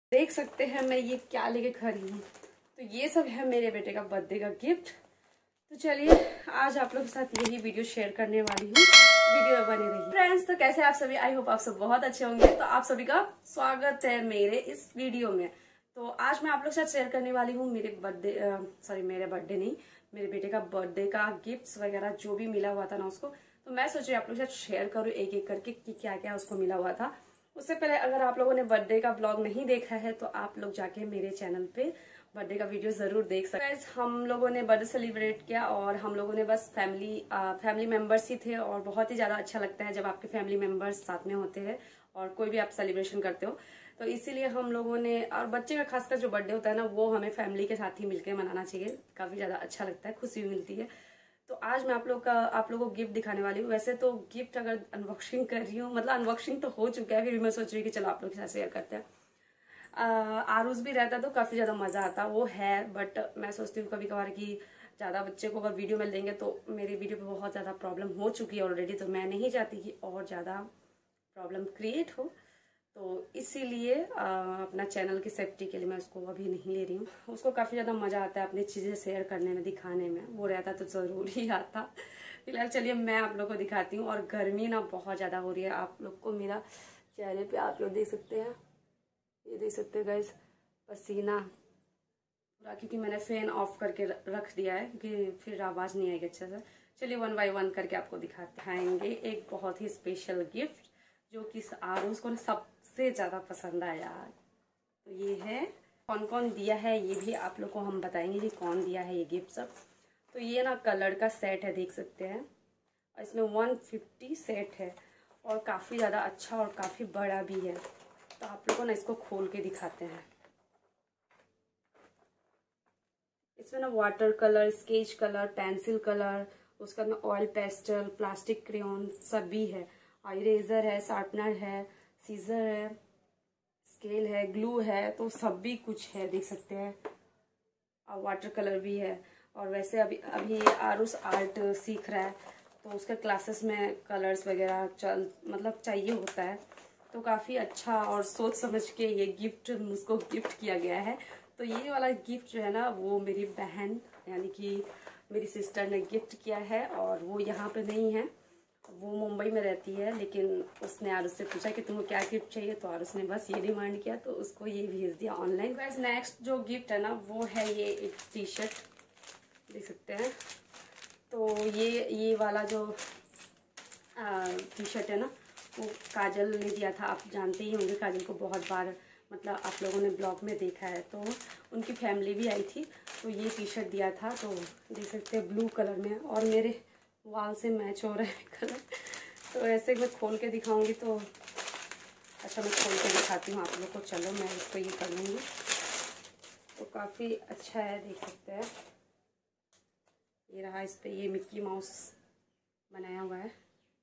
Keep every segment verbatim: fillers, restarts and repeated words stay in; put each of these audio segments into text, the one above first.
देख सकते हैं मैं ये क्या लेके खड़ी हूँ। तो ये सब है मेरे बेटे का बर्थडे का गिफ्ट। तो चलिए आज आप लोग के साथ यही वीडियो शेयर करने वाली हूँ, वीडियो बने रही। फ्रेंड्स, तो कैसे आप सभी? आई होप आप सब बहुत अच्छे होंगे। तो आप सभी का स्वागत है मेरे इस वीडियो में। तो आज मैं आप लोग के साथ शेयर करने वाली हूँ मेरे बर्थडे सॉरी मेरे बर्थडे नहीं मेरे बेटे का बर्थडे का गिफ्ट्स वगैरह जो भी मिला हुआ था ना उसको। तो मैं सोच रही हूँ आप लोग के साथ शेयर करूँ एक एक करके कि क्या क्या उसको मिला हुआ था। उससे पहले अगर आप लोगों ने बर्थडे का ब्लॉग नहीं देखा है तो आप लोग जाके मेरे चैनल पे बर्थडे का वीडियो जरूर देख सकते हैं। हम लोगों ने बर्थडे सेलिब्रेट किया और हम लोगों ने बस फैमिली फैमिली मेंबर्स ही थे और बहुत ही ज्यादा अच्छा लगता है जब आपके फैमिली मेंबर्स साथ में होते हैं और कोई भी आप सेलिब्रेशन करते हो। तो इसीलिए हम लोगों ने, और बच्चे का खासकर जो बर्थडे होता है ना वो हमें फैमिली के साथ ही मिलकर मनाना चाहिए। काफी ज्यादा अच्छा लगता है, खुशी मिलती है। तो आज मैं आप लोग का आप लोगों को गिफ्ट दिखाने वाली हूँ। वैसे तो गिफ्ट अगर अनबॉक्सिंग कर रही हूँ, मतलब अनबॉक्सिंग तो हो चुका है, फिर मैं सोच रही हूँ कि चलो आप लोग के साथ शेयर करते हैं। आरूस भी रहता तो काफी ज्यादा मजा आता, वो है, बट मैं सोचती हूँ कभी कभार कि ज्यादा बच्चे को अगर वीडियो में लेंगे तो मेरी वीडियो पे बहुत ज्यादा प्रॉब्लम हो चुकी है ऑलरेडी। तो मैं नहीं चाहती कि और ज्यादा प्रॉब्लम क्रिएट हो, तो इसीलिए अपना चैनल की सेफ्टी के लिए मैं उसको अभी नहीं ले रही हूँ। उसको काफ़ी ज़्यादा मज़ा आता है अपनी चीज़ें शेयर करने में, दिखाने में। वो रहता तो ज़रूर ही आता। फिलहाल चलिए मैं आप लोग को दिखाती हूँ। और गर्मी ना बहुत ज़्यादा हो रही है, आप लोग को मेरा चेहरे पे आप लोग देख सकते हैं, ये देख सकते हैं गाइस, पसीना पूरा, क्योंकि मैंने फैन ऑफ करके रख दिया है क्योंकि फिर आवाज़ नहीं आएगी अच्छे से। चलिए वन बाय वन करके आपको दिखाएंगे एक बहुत ही स्पेशल गिफ्ट जो कि आरूस को ना सबसे ज़्यादा पसंद आया। तो ये है, कौन कौन दिया है ये भी आप लोग को हम बताएंगे कि कौन दिया है ये गिफ्ट सब। तो ये ना कलर का सेट है, देख सकते हैं, और इसमें वन फिफ्टी सेट है और काफ़ी ज़्यादा अच्छा और काफ़ी बड़ा भी है। तो आप लोग को ना इसको खोल के दिखाते हैं। इसमें ना water colour, sketch colour, pencil colour, उसका ना ऑयल पेस्टल, प्लास्टिक क्रेयॉन सब भी है। इरेजर है, शार्पनर है, सीजर है, स्केल है, ग्लू है, तो सब भी कुछ है, देख सकते हैं। और वाटर कलर भी है। और वैसे अभी अभी आरुष आर्ट सीख रहा है तो उसके क्लासेस में कलर्स वगैरह चल मतलब चाहिए होता है। तो काफ़ी अच्छा और सोच समझ के ये गिफ्ट मुझको गिफ्ट किया गया है। तो ये वाला गिफ्ट जो है ना वो मेरी बहन यानी कि मेरी सिस्टर ने गिफ्ट किया है। और वो यहाँ पे नहीं है, वो मुंबई में रहती है, लेकिन उसने आरुष से पूछा कि तुम्हें क्या गिफ्ट चाहिए, तो आरुष ने बस ये डिमांड किया तो उसको ये भेज दिया ऑनलाइन। गाइस नेक्स्ट जो गिफ्ट है ना वो है ये एक टी शर्ट, देख सकते हैं। तो ये ये वाला जो टी शर्ट है ना वो काजल ने दिया था। आप जानते ही होंगे काजल को बहुत बार, मतलब आप लोगों ने ब्लॉग में देखा है। तो उनकी फैमिली भी आई थी तो ये टी शर्ट दिया था। तो देख सकते हैं ब्लू कलर में, और मेरे वाल से मैच हो रहा है कलर। तो ऐसे मैं खोल के दिखाऊंगी। तो अच्छा मैं खोल के दिखाती हूँ आप लोग को। चलो मैं इसको ये कर लूँगी। तो काफ़ी अच्छा है, देख सकते हैं। ये रहा, इस पर ये मिक्की माउस बनाया हुआ है।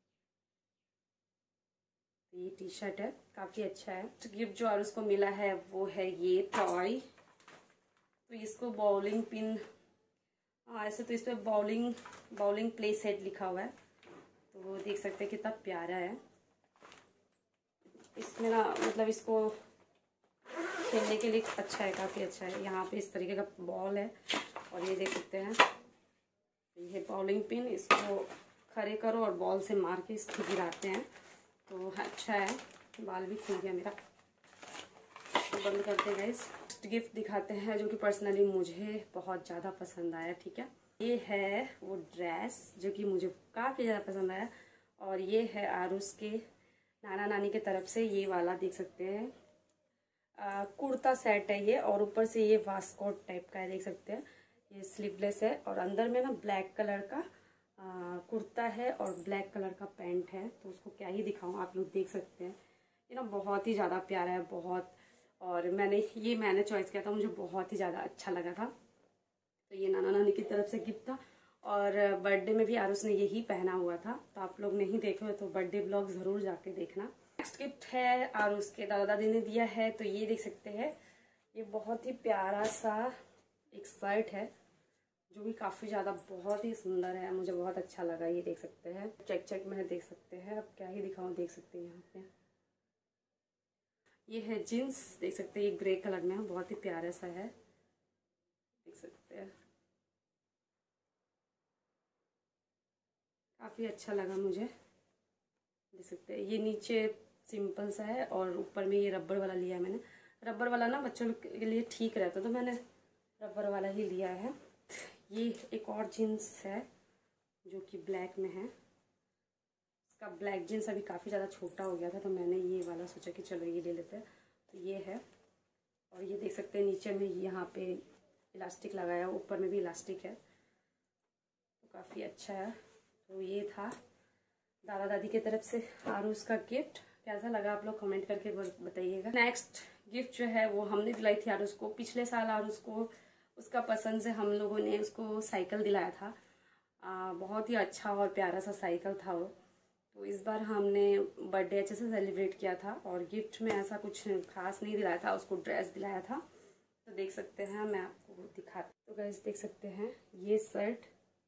ये टी शर्ट है, काफ़ी अच्छा है। तो गिफ्ट जो और उसको मिला है वो है ये टॉय। तो इसको बॉलिंग पिन, हाँ ऐसे तो इस पर बॉलिंग बॉलिंग प्ले सेट लिखा हुआ है। तो वो देख सकते हैं कितना प्यारा है। इसमें ना मतलब इसको खेलने के लिए अच्छा है, काफ़ी अच्छा है। यहाँ पे इस तरीके का बॉल है और ये देख सकते हैं ये बॉलिंग पिन, इसको खड़े करो और बॉल से मार के इसको गिराते हैं। तो अच्छा है। बाल भी खुल गया मेरा, इसको बंद करते हैं गाइस। गिफ्ट दिखाते हैं जो कि पर्सनली मुझे बहुत ज़्यादा पसंद आया, ठीक है। ये है वो ड्रेस जो कि मुझे काफ़ी ज़्यादा पसंद आया। और ये है आरुष के नाना नानी के तरफ से ये वाला, देख सकते हैं, कुर्ता सेट है ये। और ऊपर से ये वास्कोट टाइप का है, देख सकते हैं। ये स्लीवलेस है और अंदर में ना ब्लैक कलर का आ, कुर्ता है और ब्लैक कलर का पैंट है। तो उसको क्या ही दिखाऊं, आप लोग देख सकते हैं। ये ना बहुत ही ज़्यादा प्यारा है, बहुत। और मैंने ये मैंने चॉइस किया था, मुझे बहुत ही ज़्यादा अच्छा लगा था। तो ये नाना नानी की तरफ से गिफ्ट था। और बर्थडे में भी आरुष ने यही पहना हुआ था। तो आप लोग नहीं देखे हो तो बर्थडे ब्लॉग ज़रूर जाके देखना। नेक्स्ट गिफ्ट है आरुष के दादा दादी ने दिया है। तो ये देख सकते हैं, ये बहुत ही प्यारा सा एक शर्ट है जो कि काफ़ी ज़्यादा बहुत ही सुंदर है, मुझे बहुत अच्छा लगा। ये देख सकते हैं चेक चेक में, देख सकते हैं। अब क्या ही दिखाऊं, देख सकते हैं यहाँ पे ये है जीन्स, देख सकते हैं ये ग्रे कलर में है, बहुत ही प्यारा सा है, देख सकते हैं काफ़ी अच्छा लगा मुझे। देख सकते हैं ये नीचे सिंपल सा है और ऊपर में ये रबर वाला लिया है मैंने। रबर वाला ना बच्चों के लिए ठीक रहता है तो मैंने रबर वाला ही लिया है। ये एक और जीन्स है जो कि ब्लैक में है। इसका ब्लैक जीन्स अभी काफ़ी ज़्यादा छोटा हो गया था तो मैंने ये वाला सोचा कि चलो ये ले लेते हैं, तो ये है। और ये देख सकते हैं नीचे में यहाँ पे इलास्टिक लगाया, ऊपर में भी इलास्टिक है, तो काफ़ी अच्छा है। तो ये था दादा दादी की तरफ से आरुष का गिफ्ट। कैसा लगा आप लोग कमेंट करके बताइएगा। नेक्स्ट गिफ्ट जो है वो हमने दिलाई थी आरुष को। पिछले साल आरुष को उसका पसंद से हम लोगों ने उसको साइकिल दिलाया था। आ, बहुत ही अच्छा और प्यारा सा साइकिल था वो। तो इस बार हमने बर्थडे अच्छे से सेलिब्रेट किया था और गिफ्ट में ऐसा कुछ खास नहीं दिलाया था, उसको ड्रेस दिलाया था। तो देख सकते हैं, मैं आपको दिखाती। तो गाइस देख सकते हैं ये शर्ट,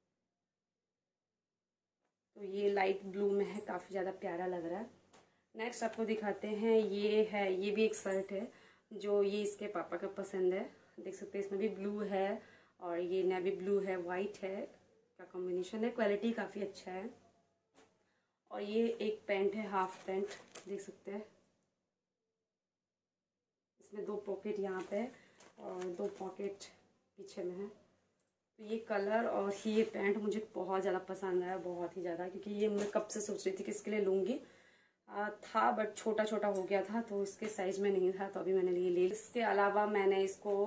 तो ये लाइट ब्लू में है, काफ़ी ज़्यादा प्यारा लग रहा है। नेक्स्ट आपको दिखाते हैं, ये है, ये भी एक शर्ट है जो ये इसके पापा का पसंद है। देख सकते हैं इसमें भी ब्लू है और ये नेवी ब्लू है, वाइट है का कॉम्बिनेशन है, क्वालिटी काफ़ी अच्छा है। और ये एक पैंट है, हाफ पैंट, देख सकते हैं इसमें दो पॉकेट यहाँ पे और दो पॉकेट पीछे में है। तो ये कलर और ये पैंट मुझे बहुत ज़्यादा पसंद आया, बहुत ही ज़्यादा, क्योंकि ये मैं कब से सोच रही थी कि इसके लिए लूँगी। आ, था बट छोटा छोटा हो गया था तो इसके साइज में नहीं था, तो अभी मैंने ये ले। इसके अलावा मैंने इसको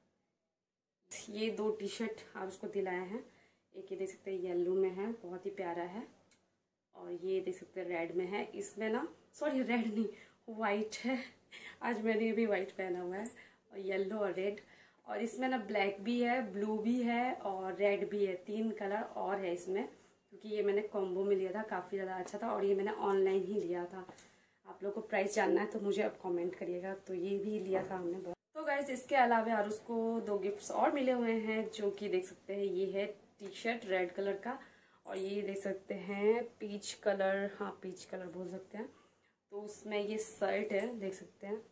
ये दो टी शर्ट और उसको दिलाए हैं। एक ये देख सकते हैं येलो में है, बहुत ही प्यारा है, और ये देख सकते हैं रेड में है। इसमें ना, सॉरी रेड नहीं, वाइट है, आज मैंने भी वाइट पहना हुआ है, और येलो और रेड। और इसमें ना ब्लैक भी है, ब्लू भी है और रेड भी है, तीन कलर और है इसमें, क्योंकि ये मैंने कॉम्बो में लिया था, काफ़ी ज़्यादा अच्छा था और ये मैंने ऑनलाइन ही लिया था। आप लोग को प्राइस जानना है तो मुझे अब कमेंट करिएगा। तो ये भी लिया था हमने बहुत। तो गाइस इसके अलावा यार उसको दो गिफ्ट्स और मिले हुए हैं, जो कि देख सकते हैं ये है टी शर्ट रेड कलर का, और ये देख सकते हैं पीच कलर, हाँ पीच कलर बोल सकते हैं। तो उसमें ये शर्ट है, देख सकते हैं,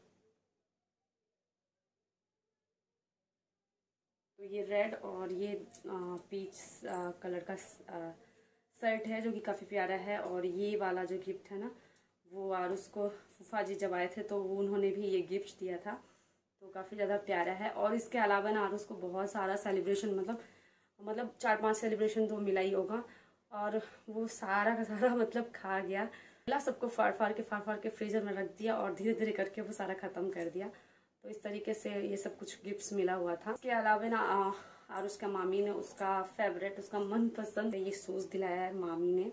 तो ये रेड और ये पीच कलर का शर्ट है जो कि काफ़ी प्यारा है। और ये वाला जो गिफ्ट है ना, वो और उसको फूफा जी जब आए थे तो उन्होंने भी ये गिफ्ट दिया था, तो काफ़ी ज़्यादा प्यारा है। और इसके अलावा ना आरुष को बहुत सारा सेलिब्रेशन, मतलब मतलब चार पांच सेलिब्रेशन तो मिला ही होगा, और वो सारा का सारा मतलब खा गया। मिला सबको फाड़ फाड़ के फाड़ फाड़ के फ्रीजर में रख दिया और धीरे धीरे करके वो सारा ख़त्म कर दिया। तो इस तरीके से ये सब कुछ गिफ्ट्स मिला हुआ था। इसके अलावा ना और उसका मामी ने उसका फेवरेट, उसका मनपसंद ये शूज दिलाया है मामी ने,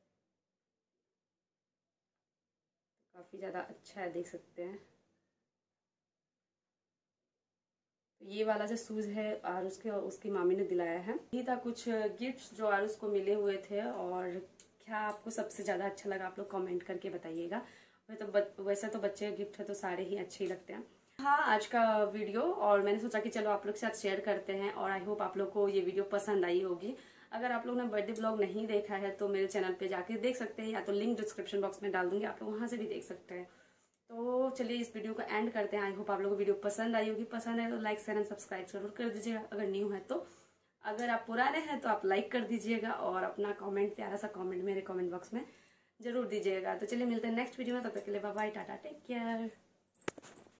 काफ़ी ज़्यादा अच्छा है, देख सकते हैं। तो ये वाला जो शूज है आरुष के उसकी मामी ने दिलाया है। यही था कुछ गिफ्ट्स जो आरुष को मिले हुए थे। और क्या आपको सबसे ज़्यादा अच्छा लगा आप लोग कमेंट करके बताइएगा। वैसे तो वैसे तो बच्चे गिफ्ट है तो सारे ही अच्छे ही लगते हैं। हाँ, आज का वीडियो, और मैंने सोचा कि चलो आप लोग के साथ शेयर करते हैं, और आई होप आप लोग को ये वीडियो पसंद आई होगी। अगर आप लोग ने बर्थडे ब्लॉग नहीं देखा है तो मेरे चैनल पे जाके देख सकते हैं, या तो लिंक डिस्क्रिप्शन बॉक्स में डाल दूंगी, आप लोग वहां से भी देख सकते हैं। तो चलिए इस वीडियो को एंड करते हैं। आई होप आप लोगों को वीडियो पसंद आई होगी। पसंद है तो लाइक शेयर एंड सब्सक्राइब जरूर कर दीजिएगा अगर न्यू है तो। अगर आप पुराने हैं तो आप लाइक कर दीजिएगा, और अपना कमेंट, प्यारा सा कमेंट मेरे कमेंट बॉक्स में जरूर दीजिएगा। तो चलिए मिलते हैं नेक्स्ट वीडियो में, तब तक के लिए bye bye, tata, take care.